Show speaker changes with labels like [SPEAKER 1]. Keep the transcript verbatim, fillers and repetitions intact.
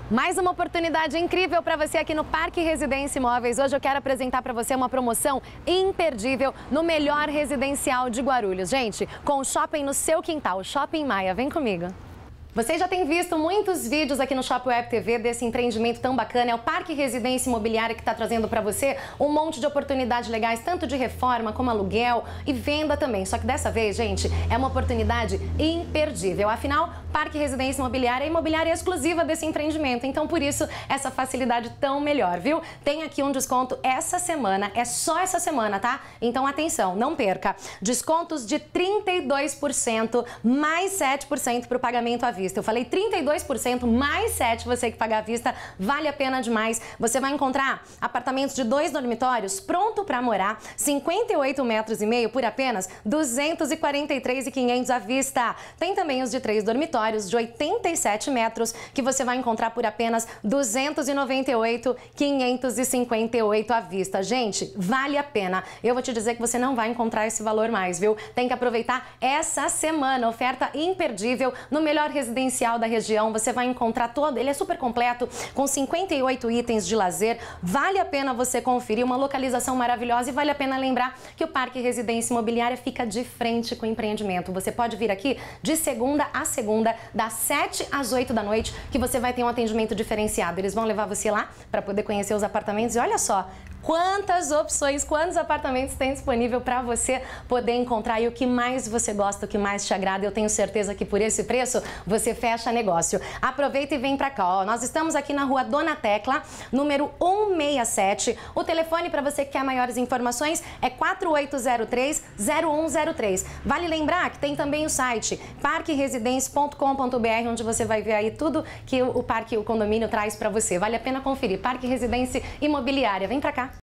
[SPEAKER 1] Mais uma oportunidade incrível para você aqui no Parque Residência Imóveis. Hoje eu quero apresentar para você uma promoção imperdível no melhor residencial de Guarulhos. Gente, com o shopping no seu quintal, Shopping Maia. Vem comigo. Você já tem visto muitos vídeos aqui no Shop Web T V desse empreendimento tão bacana. É o Parque Residência Imobiliária que está trazendo para você um monte de oportunidades legais, tanto de reforma como aluguel e venda também. Só que dessa vez, gente, é uma oportunidade imperdível. Afinal, Parque Residência Imobiliária é imobiliária exclusiva desse empreendimento. Então, por isso, essa facilidade tão melhor, viu? Tem aqui um desconto essa semana, é só essa semana, tá? Então, atenção, não perca. Descontos de trinta e dois por cento mais sete por cento para o pagamento à vista. Eu falei trinta e dois por cento mais sete por cento você que pagar à vista, vale a pena demais. Você vai encontrar apartamentos de dois dormitórios pronto para morar, cinquenta e oito metros e meio por apenas duzentos e quarenta e três mil e quinhentos à vista. Tem também os de três dormitórios de oitenta e sete metros que você vai encontrar por apenas duzentos e noventa e oito mil quinhentos e cinquenta e oito à vista. Gente, vale a pena. Eu vou te dizer que você não vai encontrar esse valor mais, viu? Tem que aproveitar essa semana, oferta imperdível no melhor residencial da região. Você vai encontrar todo, ele é super completo, com cinquenta e oito itens de lazer. Vale a pena você conferir, uma localização maravilhosa, e vale a pena lembrar que o Parque Residência Imobiliária fica de frente com o empreendimento. Você pode vir aqui de segunda a segunda, das sete às oito da noite, que você vai ter um atendimento diferenciado. Eles vão levar você lá para poder conhecer os apartamentos e olha só, quantas opções, quantos apartamentos tem disponível para você poder encontrar, e o que mais você gosta, o que mais te agrada. Eu tenho certeza que por esse preço você fecha negócio. Aproveita e vem para cá, ó. Nós estamos aqui na rua Dona Tecla, número cento e sessenta e sete. O telefone para você que quer maiores informações é quatro oito zero três, zero um zero três. Vale lembrar que tem também o site parque residência ponto com ponto br, onde você vai ver aí tudo que o parque, o condomínio traz para você. Vale a pena conferir. Parque Residência Imobiliária. Vem para cá.